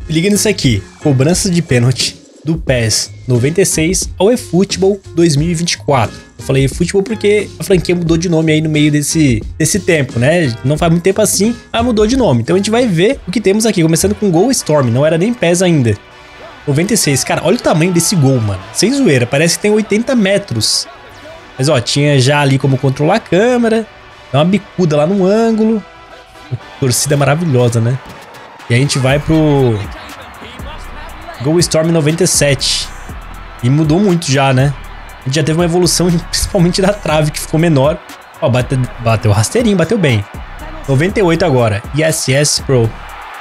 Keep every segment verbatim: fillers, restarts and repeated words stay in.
Se liga nisso aqui. Cobrança de pênalti do P E S noventa e seis ao eFootball dois mil e vinte e quatro. Eu falei eFootball porque a franquia mudou de nome aí no meio desse, desse tempo, né? Não faz muito tempo assim, mas mudou de nome. Então a gente vai ver o que temos aqui, começando com Goal Storm, não era nem P E S ainda. noventa e seis, cara, olha o tamanho desse gol, mano. Sem zoeira, parece que tem oitenta metros. Mas ó, tinha já ali como controlar a câmera, dá uma bicuda lá no ângulo. Torcida maravilhosa, né? E a gente vai pro Goal Storm noventa e sete. E mudou muito já, né? A gente já teve uma evolução, principalmente da trave, que ficou menor. Ó, bateu, bateu rasteirinho, bateu bem. noventa e oito agora. Yes, yes, Pro.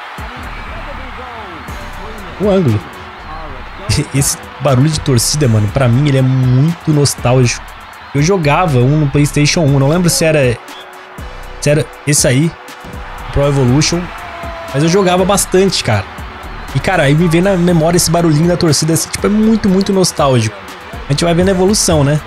O ângulo. Esse barulho de torcida, mano, pra mim ele é muito nostálgico. Eu jogava um no PlayStation um, não lembro se era, se era esse aí, Pro Evolution, mas eu jogava bastante, cara. E, cara, aí me vem na memória esse barulhinho da torcida, assim, tipo, é muito, muito nostálgico. A gente vai vendo a evolução, né?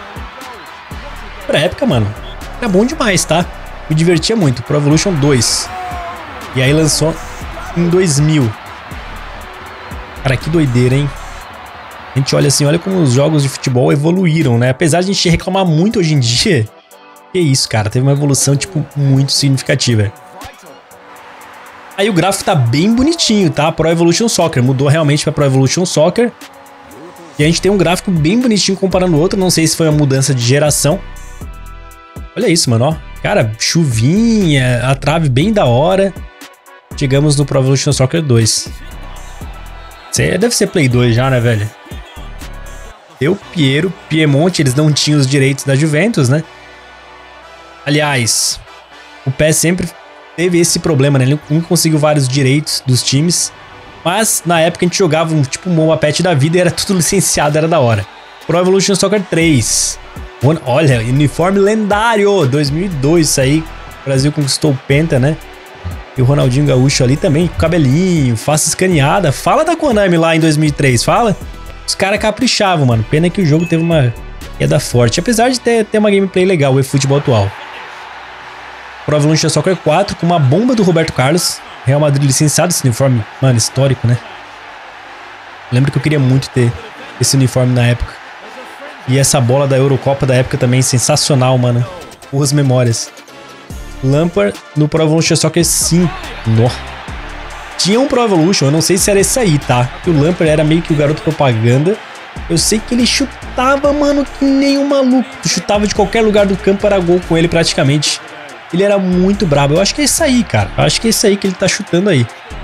Pra época, mano, era bom demais, tá? Me divertia muito. Pro Evolution dois. E aí lançou em dois mil. Cara, que doideira, hein? A gente olha assim, olha como os jogos de futebol evoluíram, né? Apesar de a gente reclamar muito hoje em dia. Que isso, cara, teve uma evolução, tipo, muito significativa. Aí o gráfico tá bem bonitinho, tá? Pro Evolution Soccer, mudou realmente pra Pro Evolution Soccer. E a gente tem um gráfico bem bonitinho comparando o outro, não sei se foi uma mudança de geração. Olha isso, mano, ó. Cara, chuvinha, a trave bem da hora. Chegamos no Pro Evolution Soccer dois. Isso aí deve ser Play dois já, né, velho? Del Piero, Piemonte, eles não tinham os direitos da Juventus, né? Aliás, o P E S sempre teve esse problema, né? Ele não conseguiu vários direitos dos times. Mas na época a gente jogava um tipo um MOBA Pet da vida e era tudo licenciado, era da hora. Pro Evolution Soccer três. Olha, uniforme lendário, dois mil e dois, isso aí. O Brasil conquistou o Penta, né? E o Ronaldinho Gaúcho ali também, com cabelinho, face escaneada. Fala da Konami lá em dois mil e três, fala. Os caras caprichavam, mano. Pena que o jogo teve uma queda forte. Apesar de ter, ter uma gameplay legal, o eFootball atual. Pro Evolution Soccer quatro, com uma bomba do Roberto Carlos. Real Madrid licenciado esse uniforme, mano, histórico, né? Lembro que eu queria muito ter esse uniforme na época. E essa bola da Eurocopa da época também, sensacional, mano. Boas memórias. Lampard no Pro Evolution Soccer cinco. Nó. Tinha um Pro Evolution, eu não sei se era esse aí, tá? Que o Lampard era meio que o garoto propaganda. Eu sei que ele chutava, mano, que nem um maluco. Chutava de qualquer lugar do campo, era gol com ele praticamente. Ele era muito brabo. Eu acho que é isso aí, cara. Eu acho que é isso aí que ele tá chutando aí.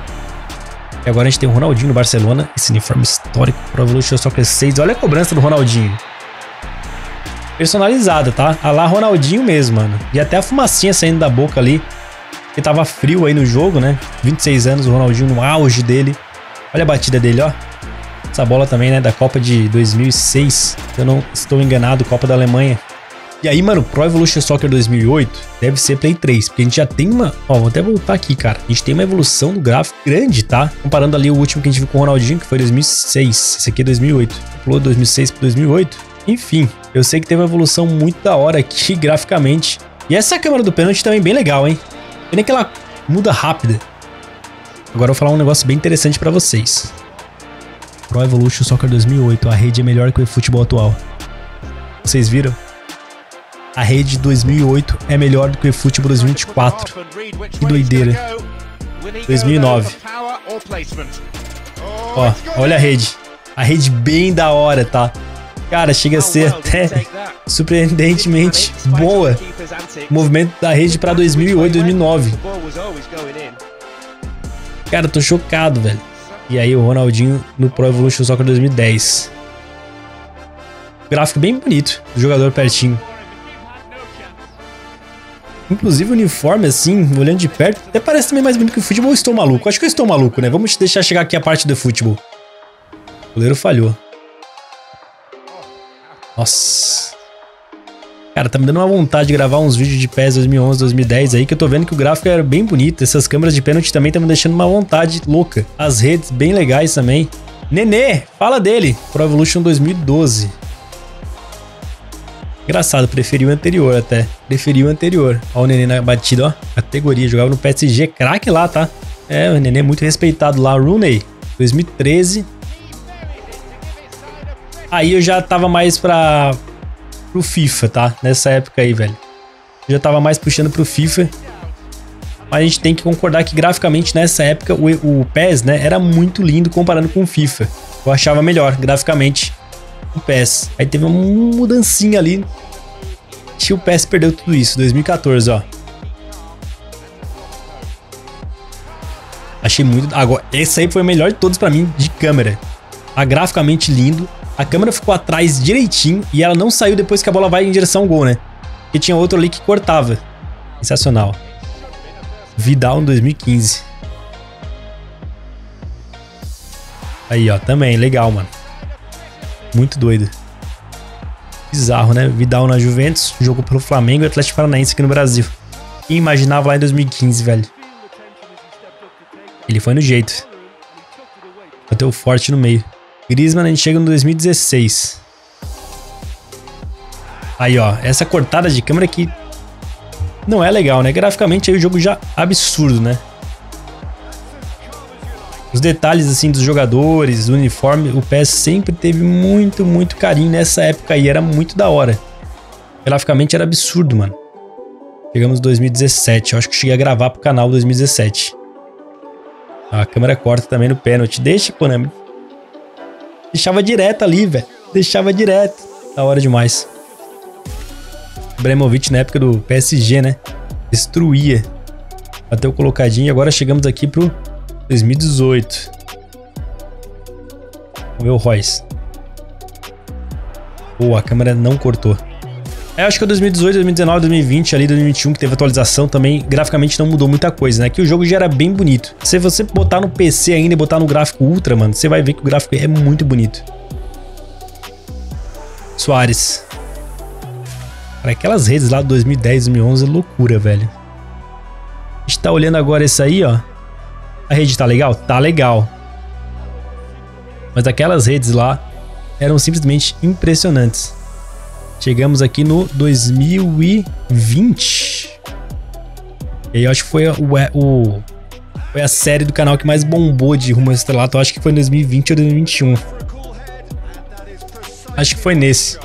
E agora a gente tem o Ronaldinho no Barcelona. Esse uniforme histórico Pro Evolution Soccer seis. Olha a cobrança do Ronaldinho. Personalizada, tá? A lá Ronaldinho mesmo, mano. E até a fumacinha saindo da boca ali. Porque tava frio aí no jogo, né? vinte e seis anos, o Ronaldinho no auge dele. Olha a batida dele, ó. Essa bola também, né? Da Copa de dois mil e seis. Se eu não estou enganado, Copa da Alemanha. E aí, mano, Pro Evolution Soccer dois mil e oito deve ser Play três, porque a gente já tem uma... Ó, vou até voltar aqui, cara. A gente tem uma evolução do gráfico grande, tá? Comparando ali o último que a gente viu com o Ronaldinho, que foi dois mil e seis. Esse aqui é dois mil e oito. Pulou dois mil e seis para dois mil e oito. Enfim, eu sei que teve uma evolução muito da hora aqui, graficamente. E essa câmera do pênalti também é bem legal, hein? Pena que ela muda rápida. Agora eu vou falar um negócio bem interessante pra vocês. Pro Evolution Soccer dois mil e oito, a rede é melhor que o eFootball atual. Vocês viram? A rede dois mil e oito é melhor do que o eFootball dois mil e vinte e quatro. Que doideira. dois mil e nove. Ó, olha a rede. A rede bem da hora, tá? Cara, chega a ser até surpreendentemente boa. O movimento da rede pra dois mil e oito, dois mil e nove. Cara, tô chocado, velho. E aí o Ronaldinho no Pro Evolution Soccer dois mil e dez. Gráfico bem bonito, do jogador pertinho. Inclusive o uniforme, assim, olhando de perto, até parece também mais bonito que o futebol. Eu estou maluco? Acho que eu estou maluco, né? Vamos deixar chegar aqui a parte do futebol. O goleiro falhou. Nossa. Cara, tá me dando uma vontade de gravar uns vídeos de P E S dois mil e onze, dois mil e dez aí, que eu tô vendo que o gráfico era bem bonito. Essas câmeras de pênalti também estão me deixando uma vontade louca. As redes bem legais também. Nenê, fala dele. Pro Evolution dois mil e doze. Engraçado, preferi o anterior até. Preferi o anterior. Ó o Nenê na batida, ó. Categoria, jogava no P S G, craque lá, tá? É, o Nenê é muito respeitado lá. Rooney. dois mil e treze. Aí eu já tava mais pra... pro FIFA, tá? Nessa época aí, velho. Eu já tava mais puxando pro FIFA. Mas a gente tem que concordar que graficamente nessa época o, o P E S, né, era muito lindo comparando com o FIFA. Eu achava melhor graficamente o P E S. Aí teve uma mudancinha ali. E o P E S perdeu tudo isso. dois mil e quatorze, ó. Achei muito... Agora, esse aí foi o melhor de todos pra mim de câmera. Tá graficamente lindo. A câmera ficou atrás direitinho e ela não saiu depois que a bola vai em direção ao gol, né? Porque tinha outro ali que cortava. Sensacional. Vidal em dois mil e quinze. Aí, ó, também, legal, mano. Muito doido. Bizarro, né? Vidal na Juventus, jogou pelo Flamengo e Atlético Paranaense aqui no Brasil. Quem imaginava lá em dois mil e quinze, velho? Ele foi no jeito. Bateu forte no meio. Griezmann, a gente chega no dois mil e dezesseis. Aí, ó, essa cortada de câmera aqui não é legal, né? Graficamente aí o jogo já absurdo, né? Os detalhes, assim, dos jogadores, do uniforme, o P E S sempre teve muito, muito carinho nessa época aí. Era muito da hora. Graficamente era absurdo, mano. Chegamos em dois mil e dezessete. Eu acho que eu cheguei a gravar pro canal dois mil e dezessete. A câmera corta também no pênalti. Deixa, Konami. Deixava direto ali, velho. Deixava direto. Da hora demais. Ibrahimovic na época do P S G, né? Destruía. Bateu colocadinho. E agora chegamos aqui pro dois mil e dezoito. Vamos ver o Royce. Pô, a câmera não cortou. É, acho que é dois mil e dezoito, dois mil e dezenove, dois mil e vinte, ali dois mil e vinte e um que teve atualização também, graficamente não mudou muita coisa, né? Que o jogo já era bem bonito. Se você botar no P C ainda e botar no gráfico ultra, mano, você vai ver que o gráfico é muito bonito. Suárez. Cara, aquelas redes lá do dois mil e dez, dois mil e onze, loucura, velho. A gente tá olhando agora esse aí, ó. A rede tá legal? Tá legal. Mas aquelas redes lá eram simplesmente impressionantes. Chegamos aqui no dois mil e vinte. E aí eu acho que foi, o, o, foi a série do canal que mais bombou de Rumo ao Estrelato. Eu acho que foi em dois mil e vinte ou dois mil e vinte e um. Acho que foi nesse.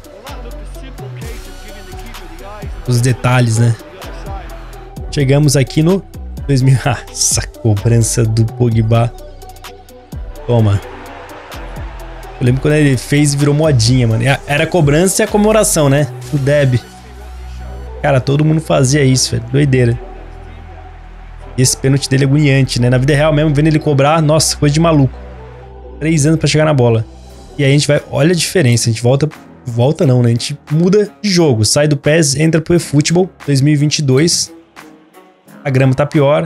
Os detalhes, né? Chegamos aqui no dois mil... Ah, essa cobrança do Pogba. Toma. Eu lembro quando ele fez e virou modinha, mano. Era a cobrança e a comemoração, né? O Deb. Cara, todo mundo fazia isso, velho. Doideira. E esse pênalti dele é agoniante, né? Na vida real mesmo, vendo ele cobrar, nossa, coisa de maluco. Três anos pra chegar na bola. E aí a gente vai... Olha a diferença. A gente volta... Volta não, né? A gente muda de jogo. Sai do P E S, entra pro eFootball. dois mil e vinte e dois. A grama tá pior.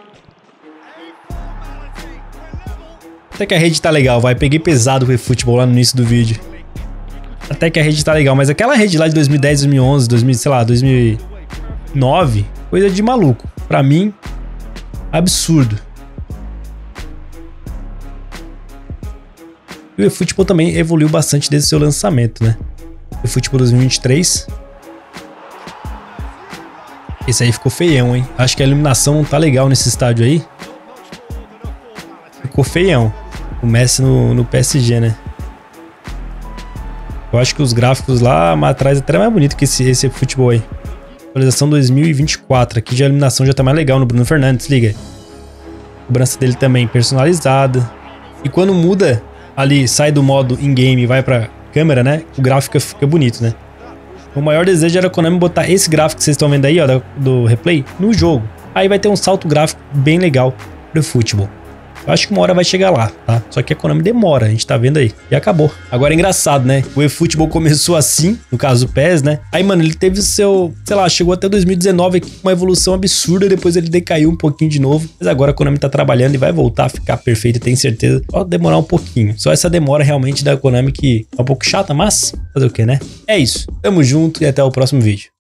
Até que a rede tá legal, vai. Peguei pesado com o eFootball lá no início do vídeo. Até que a rede tá legal, mas aquela rede lá de dois mil e dez, dois mil e onze, dois mil, sei lá, dois mil e nove, coisa de maluco. Pra mim, absurdo. E o eFootball também evoluiu bastante desde o seu lançamento, né? O eFootball dois mil e vinte e três. Esse aí ficou feião, hein? Acho que a iluminação não tá legal nesse estádio aí. Ficou feião. O Messi no, no P S G, né? Eu acho que os gráficos lá atrás até é mais bonito que esse, esse futebol aí. Atualização dois mil e vinte e quatro. Aqui já a iluminação já tá mais legal no Bruno Fernandes, liga. A cobrança dele também personalizada. E quando muda ali, sai do modo in-game e vai pra câmera, né? O gráfico fica bonito, né? O maior desejo era a Konami botar esse gráfico que vocês estão vendo aí, ó, do replay, no jogo. Aí vai ter um salto gráfico bem legal pro futebol. Eu acho que uma hora vai chegar lá, tá? Só que a Konami demora, a gente tá vendo aí. E acabou. Agora é engraçado, né? O eFootball começou assim, no caso do P E S, né? Aí, mano, ele teve o seu... Sei lá, chegou até dois mil e dezenove aqui com uma evolução absurda. Depois ele decaiu um pouquinho de novo. Mas agora a Konami tá trabalhando e vai voltar a ficar perfeito, tenho certeza. Pode demorar um pouquinho. Só essa demora realmente da Konami que é um pouco chata, mas fazer o quê, né? É isso. Tamo junto e até o próximo vídeo.